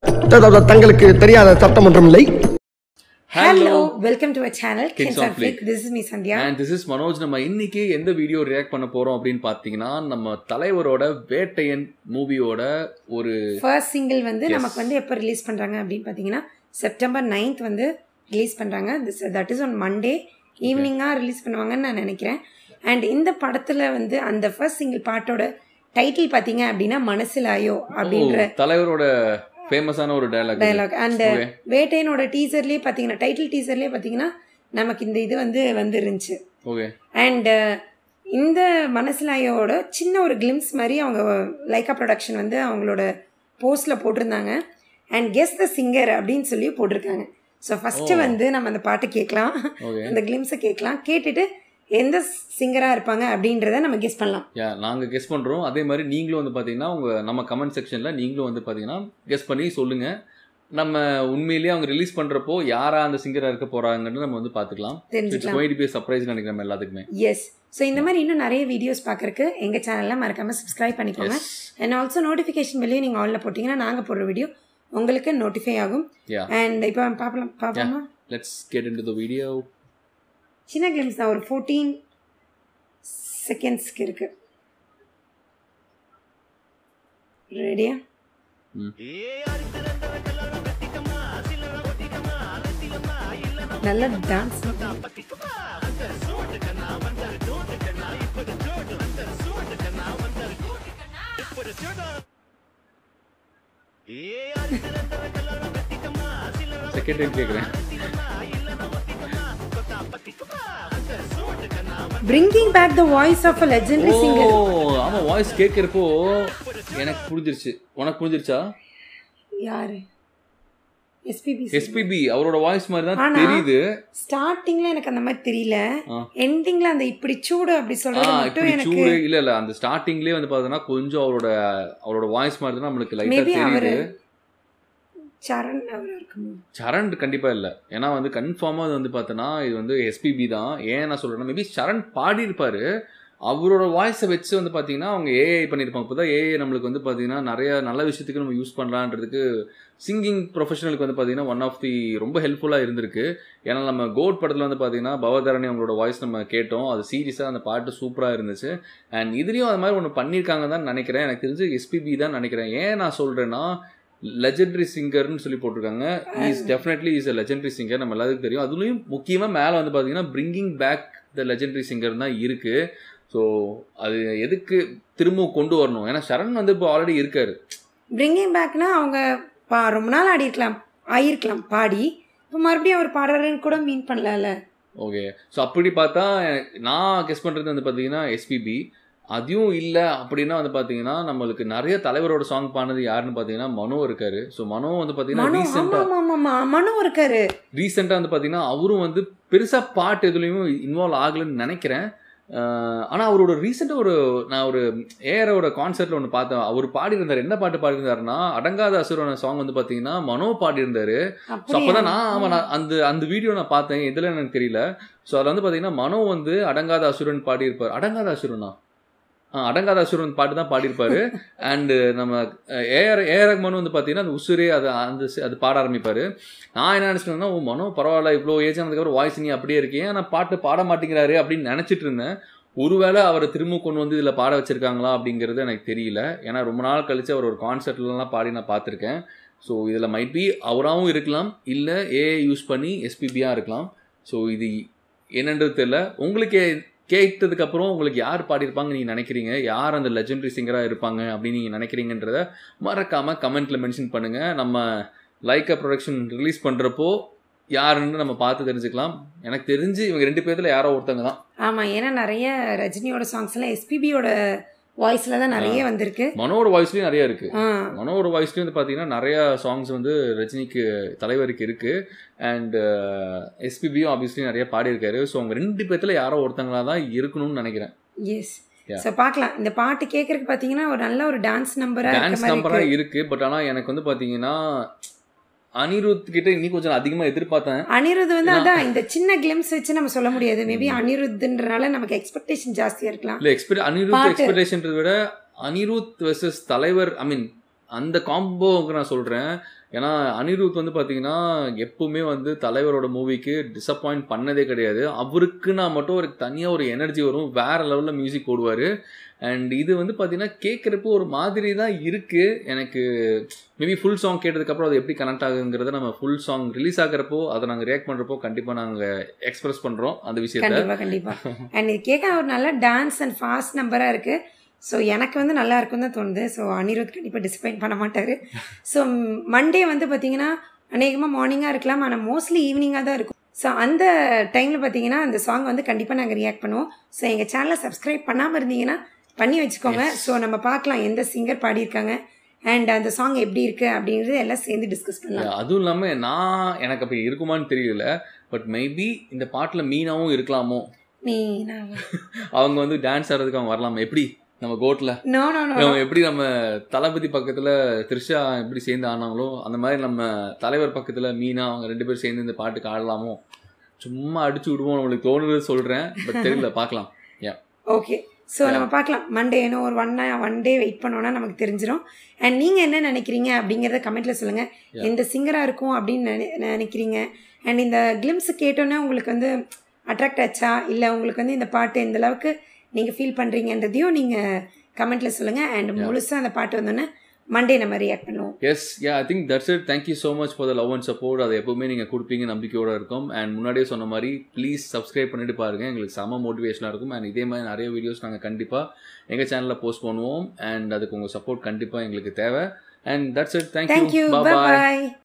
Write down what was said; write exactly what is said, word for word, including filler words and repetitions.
தங்களுக்கு தெரியாத சட்டம் ஒன்றும் இல்லை. Hello, welcome to our channel Kings on Flick. This is me Sandhya and this is Manoj. நம்ம இன்னைக்கு எந்த வீடியோ ரியாக்ட் பண்ண போறோம் அப்படினு பாத்தீங்கன்னா நம்ம தலைவரோட வேட்டையன் மூவியோட ஒரு ஃபர்ஸ்ட் சிங்கிள் வந்து நமக்கு வந்து எப்ப ரிலீஸ் பண்றாங்க அப்படினு பாத்தீங்கன்னா செப்டம்பர் ninth வந்து ரிலீஸ் பண்றாங்க. This that is on Monday ஈவினிங்கா ரிலீஸ் பண்ணுவாங்கன்னு நான் நினைக்கிறேன். and இந்த படத்துல வந்து அந்த ஃபர்ஸ்ட் சிங்கிள் பாட்டோட டைட்டில் பாத்தீங்க அப்படினா மனசிலாயோ அப்படிங்கற தலைவரோட ஃபேமஸான ஒரு டயலாக் டயலாக் and வேட்டையனோட டீசர்லயே பாத்தீங்கன்னா டைட்டில் டீசர்லயே பாத்தீங்கன்னா நமக்கு இந்த இது வந்து வந்துருந்துச்சு. ஓகே and இந்த மனசிலாயோட சின்ன ஒரு கிளிம்ஸ் மாதிரி அவங்க லைக்கா ப்ரொடக்ஷன் வந்து அவங்களோட போஸ்ட்ல போட்டிருந்தாங்க. and guess the singer அப்படின்னு சொல்லி போட்டிருக்காங்க. ஸோ ஃபர்ஸ்ட் வந்து நம்ம அந்த பாட்டை கேட்கலாம், அந்த கிளிம்ஸை கேட்கலாம், கேட்டுட்டு எந்த சிங்கராக இருப்பாங்க அப்படின்றத நம்ம கெஸ் பண்ணலாம். யா நாங்கள் கெஸ் பண்ணுறோம். அதே மாதிரி நீங்களும் வந்து பார்த்தீங்கன்னா உங்கள் நம்ம கமெண்ட் செக்ஷனில் நீங்களும் வந்து பார்த்தீங்கன்னா கெஸ் பண்ணி சொல்லுங்கள். நம்ம உண்மையிலேயே அவங்க ரிலீஸ் பண்ணுறப்போ யாரா அந்த சிங்கராக இருக்க போகிறாங்கன்னு நம்ம வந்து பார்த்துக்கலாம். தெரிஞ்சுக்கலாம். சர்ப்ரைஸ் நினைக்கிறோம் எல்லாத்துக்குமே. எஸ். ஸோ இந்த மாதிரி இன்னும் நிறைய வீடியோஸ் பார்க்கறக்கு எங்கள் சேனலில் மறக்காமல் சப்ஸ்கிரைப் பண்ணிக்கோங்க. அண்ட் ஆல்சோ நோட்டிஃபிகேஷன் வெளியே நீங்கள் ஆலில் போட்டிங்கன்னா நாங்கள் போடுற வீடியோ உங்களுக்கு நோட்டிஃபை ஆகும். அண்ட் இப்போ பார்க்கலாம் பார்ப்போமா? Let's get into the video. சின்ன கிளிம்ஸ் தான், ஒரு ஃபோர்டீன் செகண்ட்ஸ்க்கு இருக்கு. ரெடியா? நல்ல டான்ஸ். செகண்ட் டைம் கேக்குறேன். Bringing back the voice of a legendary singer. ஓ ஆமா, வாய்ஸ் கேக்குறப்போ எனக்கு புரிஞ்சிருச்சு. உனக்கு புரிஞ்சிருச்சா? யாரு? எஸ்பிபி. எஸ்பிபி அவரோட வாய்ஸ் மாதிரி தான் தெரியுது. ஸ்டார்டிங்ல எனக்கு அந்த மாதிரி தெரியல, எண்டிங்ல அந்த இப்படி சூடு அப்படி சொல்றது மட்டும் எனக்கு சூடு இல்ல இல்ல அந்த ஸ்டார்டிங்லயே வந்து பார்த்தா கொஞ்சம் அவரோட அவரோட வாய்ஸ் மாதிரி தான் நமக்கு லைட்டா தெரியுது. சரண் அவர் இருக்குமா? சரண் கண்டிப்பா இல்ல. ஏன்னா வந்து கன்ஃபார்மா அது வந்து பார்த்தனா இது வந்து எஸ்பிபி தான். ஏன் நான் சொல்றேன்னா மேபி சரண் பாடி இருப்பாரு. அவரோட வாய்ஸை வச்சு வந்து பார்த்தீங்கன்னா அவங்க ஏஐ பண்ணியிருப்பாங்க. இப்போ தான் ஏஐ நம்மளுக்கு வந்து பார்த்தீங்கன்னா நிறைய நல்ல விஷயத்துக்கு நம்ம யூஸ் பண்ணலான்றதுக்கு சிங்கிங் ப்ரொஃபஷனலுக்கு வந்து பார்த்தீங்கன்னா ஒன் ஆஃப் தி ரொம்ப ஹெல்ப்ஃபுல்லாக இருந்திருக்கு. ஏன்னா நம்ம கோட் படத்தில் வந்து பார்த்தீங்கன்னா பவதாரணி அவங்களோட வாய்ஸ் நம்ம கேட்டோம். அது சீரியஸாக அந்த பாட்டு சூப்பராக இருந்துச்சு. அண்ட் இதுலேயும் அது மாதிரி ஒன்று பண்ணியிருக்காங்க தான் நினைக்கிறேன். எனக்கு தெரிஞ்சு எஸ்பிபி தான் நினைக்கிறேன். ஏன் நான் சொல்கிறேன்னா லெஜெண்டரி சிங்கர்னு சொல்லி போட்டிருக்காங்க. Is definitely is a legendary singer, நம்ம எல்லாத்துக்கும் தெரியும். அதுலேயும் முக்கியமாக மேலே வந்து பார்த்தீங்கன்னா bringing back the legendary singer தான் இருக்குது. ஸோ அது எதுக்கு திரும்ப கொண்டு வரணும்? ஏன்னா சரண் வந்து இப்போ ஆல்ரெடி இருக்காரு. பிரிங்கிங் பேக்னா அவங்க பா ரொம்ப நாள் ஆடி இருக்கலாம், ஆயிருக்கலாம் பாடி, இப்போ மறுபடியும் அவர் பாடுறாருன்னு கூட மீன் பண்ணல. ஓகே. ஸோ அப்படி பார்த்தா நான் கெஸ் பண்ணுறது வந்து பார்த்தீங்கன்னா எஸ்பிபி. அதையும் இல்லை அப்படின்னா வந்து பார்த்தீங்கன்னா நம்மளுக்கு நிறைய தலைவரோட சாங் பாடினது யாருன்னு பார்த்தீங்கன்னா மனோ இருக்காரு. ஸோ மனோ வந்து பார்த்தீங்கன்னா ரீசெண்டாக மனோ இருக்காரு ரீசெண்டாக வந்து பார்த்தீங்கன்னா அவரும் வந்து பெருசாக பாட்டு எதுலேயும் இன்வால்வ் ஆகலைன்னு நினைக்கிறேன். ஆனால் அவரோட ரீசெண்டாக ஒரு நான் ஒரு ஏஆரோட கான்சர்ட்டில் ஒன்று பார்த்தேன். அவர் பாடியிருந்தார். என்ன பாட்டு பாடியிருந்தாருன்னா அடங்காத அசுரன சாங் வந்து பார்த்தீங்கன்னா மனோ பாடியிருந்தாரு. ஸோ அப்போ தான் நான் ஆமாம் நான் அந்த அந்த வீடியோ நான் பார்த்தேன். இதில் எனக்கு தெரியல. ஸோ அதில் வந்து பார்த்தீங்கன்னா மனோ வந்து அடங்காத அசுரன் பாடியிருப்பார். அடங்காத அசுரனா அடங்காத அசுரன் பாட்டு தான் பாடியிருப்பாரு. அண்டு நம்ம ஏஆர் ஏஆர் மனு வந்து பார்த்தீங்கன்னா அந்த உசுரே அதை அந்த அது பாட ஆரம்பிப்பார். நான் என்ன நினச்சிட்டேன்னா ஓ மனோ பரவாயில்ல, இவ்வளோ ஏஜ் ஆனதுக்கப்புறம் வாய்ஸ் நீ அப்படியே இருக்கேன், ஆனால் பாட்டு பாட மாட்டேங்கிறாரு அப்படின்னு நினச்சிட்டு இருந்தேன். ஒருவேளை அவரை திரும்ப கொண்டு வந்து இதில் பாட வச்சுருக்காங்களா அப்படிங்கிறது எனக்கு தெரியல. ஏன்னா ரொம்ப நாள் கழித்து அவர் ஒரு கான்சர்ட்லலாம் பாடி நான் பார்த்துருக்கேன். ஸோ இதில் மைட் பி அவராகவும் இருக்கலாம், இல்லை ஏஐ யூஸ் பண்ணி எஸ்பிபியாக இருக்கலாம். ஸோ இது என்னன்றது தெரியல. உங்களுக்கு கேட்டதுக்கப்புறம் உங்களுக்கு யார் பாடியிருப்பாங்க நீங்கள் நினைக்கிறீங்க, யார் அந்த லெஜெண்டரி சிங்கராக இருப்பாங்க அப்படின்னு நீங்கள் நினைக்கிறீங்கன்றத மறக்காமல் கமெண்ட்டில் மென்ஷன் பண்ணுங்கள். நம்ம லைக்கா ப்ரொடக்ஷன் ரிலீஸ் பண்ணுறப்போ யாருன்னு நம்ம பார்த்து தெரிஞ்சுக்கலாம். எனக்கு தெரிஞ்சு இவங்க ரெண்டு பேர்த்துல யாரோ ஒருத்தங்க தான். ஆமாம், ஏன்னா நிறைய ரஜினியோட சாங்ஸ் எல்லாம் எஸ்பிபியோட வாய்ஸ்ல தான் நிறைய வந்திருக்கு. மனோட வாய்ஸ்லயும் நிறைய இருக்கு. மனோட வாய்ஸ்லயும் வந்து பாத்தீங்கன்னா நிறைய சாங்ஸ் வந்து ரஜினிக்கு தலைவருக்கு இருக்கு. அண்ட் எஸ்பிபியும் ஆப்வியஸ்லி நிறைய பாடி இருக்காரு. ஸோ அவங்க ரெண்டு பேர்த்துல யாரோ ஒருத்தங்களா தான் இருக்கணும்னு நினைக்கிறேன். எஸ். ஸோ பார்க்கலாம். இந்த பாட்டு கேட்கறதுக்கு பார்த்தீங்கன்னா ஒரு நல்ல ஒரு டான்ஸ் நம்பரா டான்ஸ் நம்பரா இருக்கு. பட் ஆனால் எனக்கு வந்து பாத்தீங்கன்னா அனிருத் கிட்ட இன்னும் கொஞ்சம் அதிகமா எதிர்பார்த்தேன். அனிருத் வந்து அதான் இந்த சின்ன கிளிம்ஸ் வச்சு நம்ம சொல்ல முடியாது. மேபி அனிருத்ன்றனால நமக்கு எக்ஸ்பெக்டேஷன் ஜாஸ்தியா இருக்கலாம். இல்ல எக்ஸ்பெக்ட் அனிருத் எக்ஸ்பெக்டேஷன்றத விட அனிருத் வெர்சஸ் தலைவர், ஐ மீன் அந்த காம்போவுக்கு நான் சொல்கிறேன். ஏன்னா அனிருத் வந்து பார்த்தீங்கன்னா எப்பவுமே வந்து தலைவரோட மூவிக்கு டிசப்பாயிண்ட் பண்ணதே கிடையாது. அவருக்குன்னா மட்டும் ஒரு தனியாக ஒரு எனர்ஜி வரும், வேற லெவலில் மியூசிக் போடுவார். அண்ட் இது வந்து பார்த்தீங்கன்னா கேட்குறப்போ ஒரு மாதிரி தான் இருக்குது எனக்கு. மேபி ஃபுல் சாங் கேட்டதுக்கப்புறம் அது எப்படி கனெக்ட் ஆகுங்கிறத நம்ம ஃபுல் சாங் ரிலீஸ் ஆகிறப்போ அதை நாங்கள் ரியாக்ட் பண்ணுறப்போ கண்டிப்பாக நாங்கள் எக்ஸ்பிரஸ் பண்ணுறோம் அந்த விஷயத்தை. கண்டிப்பாக கண்டிப்பாக அண்ட் இது கேட்க ஒரு நல்ல டான்ஸ் அண்ட் ஃபாஸ்ட் நம்பராக இருக்குது. ஸோ எனக்கு வந்து நல்லா இருக்குன்னு தான் தோணுது. ஸோ அனிருத் கண்டிப்பாக டிசப்பாயிண்ட் பண்ண மாட்டார். ஸோ மண்டே வந்து பார்த்தீங்கன்னா அநேகமாக மார்னிங்காக இருக்கலாம், ஆனால் மோஸ்ட்லி ஈவினிங்காக தான் இருக்கும். ஸோ அந்த டைமில் பார்த்தீங்கன்னா அந்த சாங் வந்து கண்டிப்பாக நாங்கள் ரியாக்ட் பண்ணுவோம். ஸோ எங்கள் சேனலை சப்ஸ்கிரைப் பண்ணாமல் இருந்தீங்கன்னா பண்ணி வச்சுக்கோங்க. ஸோ நம்ம பார்க்கலாம் எந்த சிங்கர் பாடியிருக்காங்க அண்ட் அந்த சாங் எப்படி இருக்குது அப்படிங்கிறது எல்லாம் சேர்ந்து டிஸ்கஸ் பண்ணலாம். அதுவும் இல்லாமல் நான் எனக்கு அப்படி இருக்குமான்னு தெரியல, பட் மேபி இந்த பாட்டில் மீனாவும் இருக்கலாமோ. மீனா அவங்க வந்து டான்ஸ் ஆடுறதுக்கு அவங்க வரலாமா? எப்படி நம்ம கோட்டில் நோ நோ நோ நம்ம எப்படி நம்ம தளபதி பக்கத்தில் த்ரிஷா எப்படி சேர்ந்து ஆனாங்களோ அந்த மாதிரி நம்ம தலைவர் பக்கத்தில் மீனா அவங்க ரெண்டு பேரும் சேர்ந்து இந்த பாட்டுக்கு ஆடலாமோ? சும்மா அடிச்சு விடுவோம், நம்மளுக்கு தோணுறது சொல்கிறேன், பட் தெரியல, பார்க்கலாம். ஏ ஓகே. ஸோ நம்ம பார்க்கலாம் மண்டே இன்னும் ஒரு ஒன் ஒன் டே வெயிட் பண்ணோன்னா நமக்கு தெரிஞ்சிடும். அண்ட் நீங்கள் என்ன நினைக்கிறீங்க அப்படிங்கிறத கமெண்ட்டில் சொல்லுங்கள். எந்த சிங்கராக இருக்கும் அப்படின்னு நினை நினைக்கிறீங்க அண்ட் இந்த கிளிம்ஸ் கேட்டோன்னே உங்களுக்கு வந்து அட்ராக்ட் ஆச்சா, இல்லை உங்களுக்கு வந்து இந்த பாட்டு எந்த அளவுக்கு நீங்கள் ஃபீல் பண்ணுறீங்கன்றதையும் நீங்கள் கமெண்ட்டில் சொல்லுங்கள். அண்ட் முழுசாக அந்த பாட்டு வந்தோன்னே மண்டே நம்ம ரியாக்ட் பண்ணுவோம். Yes ya I think that's it. Thank you so much for the love and support. அது எப்பவுமே நீங்கள் கொடுப்பீங்க நம்பிக்கையோடு இருக்கும். அண்ட் முன்னாடியே சொன்ன மாதிரி ப்ளீஸ் சப்ஸ்கிரைப் பண்ணிட்டு பாருங்கள், எங்களுக்கு செம மோட்டிவேஷனாக இருக்கும். அண்ட் இதே மாதிரி நிறைய வீடியோஸ் நாங்கள் கண்டிப்பாக எங்கள் சேனலில் போஸ்ட் பண்ணுவோம். அண்ட் அதுக்கு உங்கள் சப்போர்ட் கண்டிப்பாக எங்களுக்கு தேவை. And that's it. Thank you. Bye bye.